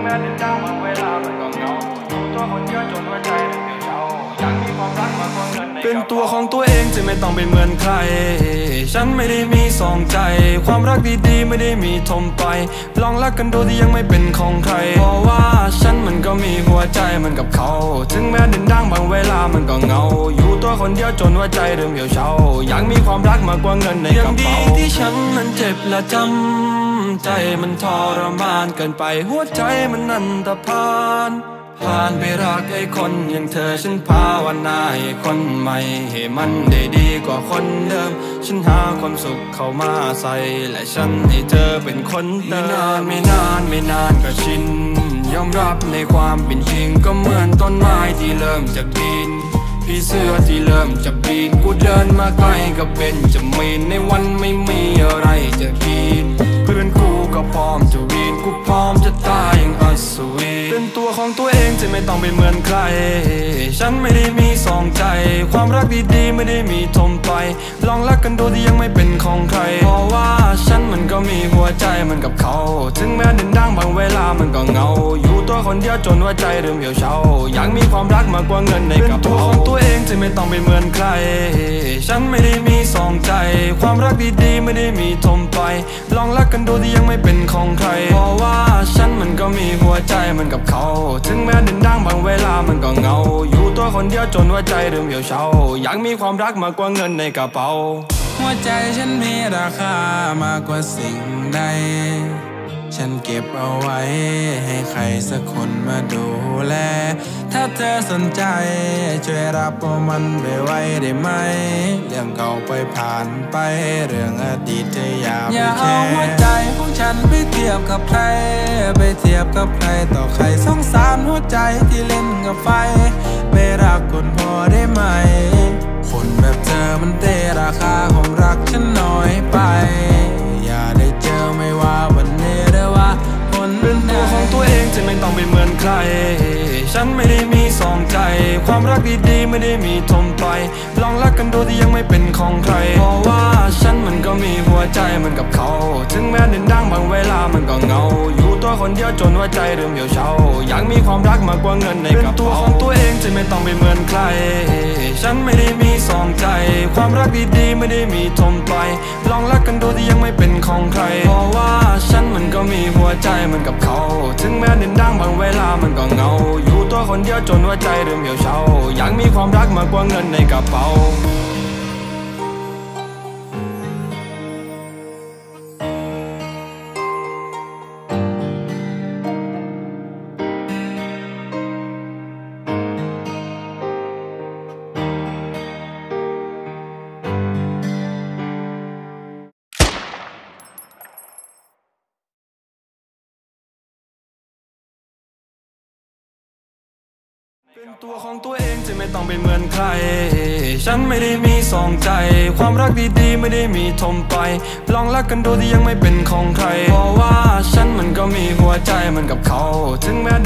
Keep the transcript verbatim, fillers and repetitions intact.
ม้ดินดังบางเวลามันก็เหงาอยู่ตัวคนเดียวจนหัวใจมันเหี่ยวเฉาอยากมีความรักมากกว่าเงินในกระเป๋าเป็นตัวของตัวเองจะไม่ต้องเป็นเหมือนใครฉันไม่ได้มีสองใจความรักดีๆไม่ได้มีทมไปลองรักกันดูที่ยังไม่เป็นของใครเพราะว่าฉันมันก็มีหัวใจเหมือนกับเขาถึงแม้ดินดังบางเวลามันก็เหงาอยู่ตัวคนเดียวจนหัวใจเริ่มเหี่ยวเฉาอยากมีความรักมากกว่าเงินในกระเป๋ายังดีที่ฉันนั้นเจ็บและจำใจมันทรมานเกินไปหัวใจมันนันตพานผ่านไปรักไอ้คนอย่างเธอฉันภาวนาให้คนใหม่ให้มันได้ดีกว่าคนเดิมฉันหาความสุขเข้ามาใส่และฉันให้เธอเป็นคนเดิมไม่นานไม่นานไม่นานก็ชินยอมรับในความเป็นจริงก็เหมือนต้นไม้ที่เริ่มจะบินพี่เสื้อที่เริ่มจะปีนกูเดินมาใกล้ก็เป็นจะมีในวันไม่มีอะไรจะกินเพื่อนกูก็พร้อมจะวีนกูพร้อมจะตายอย่างอัศวินเป็นตัวของตัวเองจะไม่ต้องเป็นเหมือนใครฉันไม่ได้มีสองใจความรักดีๆไม่ได้มีทมไปลองรักกันดูที่ยังไม่เป็นของใครเพราะว่าฉันมันก็มีหัวใจเหมือนกับเขาถึงแม้ดินดังบางเวลามันก็เหงาอยู่ตัวคนเดียวจนหัวใจเริ่มเหี่ยวเฉาอยากมีความรักมากกว่าเงินในกระเป๋าเป็นตัวของตัวเองจะไม่ต้องเป็นเหมือนใครฉันไม่ได้มีสองใจความรักดีๆไม่ได้มีทมไปลองรักกันดูที่ยังไม่เป็นของใครเพราะว่าฉันมันก็มีหัวใจเหมือนกับเขาถึงแม้ดินดังบางเวลามันก็เหงาอยู่ตัวคนเดียวจนหัวใจเริ่มเหี่ยวเฉาอยากมีความรักมากกว่าเงินในกระเป๋าหัวใจฉันมีราคามากกว่าสิ่งใดฉันเก็บเอาไว้ให้ใครสักคนมาดูแลถ้าเธอสนใจช่วยรับเอามันไปไว้ได้ไหมเรื่องเก่าไปผ่านไปเรื่องอดีตเธออย่าไปแคร์อย่าเอาหัวใจของฉันไปเทียบกับใครไปเทียบกับใครต่อใครสงสารหัวใจที่เล่นกับไฟไม่รักคนพอได้ไหมคนแบบเธอมันเตะราคาของรักฉันน้อยไปอย่าได้เจอไม่ว่าวันนี้หรือว่าคนเป็นตัวของตัวเองจะไม่ต้องเป็นเหมือนใครฉันไม่ได้มีสองใจความรักดีๆไม่ได้มีทมไปลองรักกันดูที่ยังไม่เป็นของใครเพราะว่าฉันมันก็มีหัวใจเหมือนกับเขาถึงแม้ดินดังบางเวลามันก็เหงาอยู่ตัวคนเดียวจนหัวใจเริ่มเหี่ยวเฉาอยากมีความรักมากกว่าเงินในกระเป๋าเป็นตัวของตัวเองจะไม่ต้องเป็นเหมือนใครฉันไม่ได้มีสองใจความรักดีๆไม่ได้มีทมไปลองรักกันดูที่ยังไม่เป็นของใครเพราะว่าฉันมันก็มีหัวใจเหมือนกับเขาถึงแม้ดินดังบางเวลามันก็เหงาอยู่ตัวคนเดียวจนหัวใจเริ่มเหี่ยวเฉาอยากมีความรักมากกว่าเงินในกระเป๋าเป็นตัวของตัวเองจะไม่ต้องเป็นเหมือนใครฉันไม่ได้มีสองใจความรักดีๆไม่ได้มีทมไปลองรักกันดูที่ยังไม่เป็นของใครเพราะว่าฉันมันก็มีหัวใจเหมือนกับเขาถึงแม้